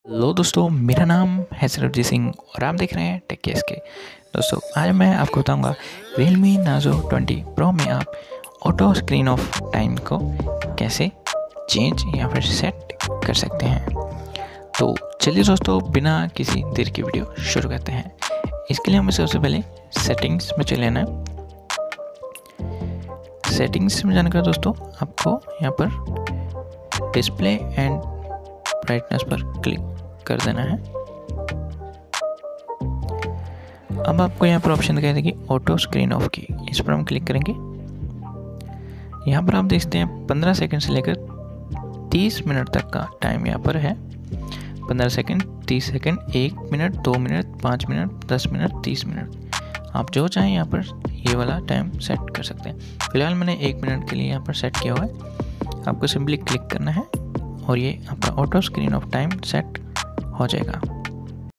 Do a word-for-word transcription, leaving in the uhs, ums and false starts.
Hello दोस्तों, मेरा नाम है सरबजीत सिंह और आप देख रहे हैं टेक केस के। दोस्तों आज मैं आपको बताऊंगा Realme Nazo ट्वेंटी Pro में आप ऑटो स्क्रीन ऑफ टाइम को कैसे चेंज या फिर सेट कर सकते हैं। तो चलिए दोस्तों, बिना किसी देर की वीडियो शुरू करते हैं। इसके लिए हमें सबसे पहले सेटिंग्स में चले आना है। सेटिंग्स में जाने का दोस्तों आपको यहाँ पर डिस्प्ले एंड ब्राइटनेस पर क्लिक कर देना है। अब आपको यहाँ पर ऑप्शन दिखाई देगी ऑटो स्क्रीन ऑफ की, इस पर हम क्लिक करेंगे। यहाँ पर आप देखते हैं पंद्रह सेकंड से लेकर तीस मिनट तक का टाइम यहाँ पर है। पंद्रह सेकंड, तीस सेकंड, एक मिनट, दो मिनट, पाँच मिनट, दस मिनट, तीस मिनट, आप जो चाहें यहाँ पर ये वाला टाइम सेट कर सकते हैं। फिलहाल मैंने एक मिनट के लिए यहाँ पर सेट किया हुआ है। आपको सिंपली क्लिक करना है और ये आपका auto screen off time set हो जाएगा।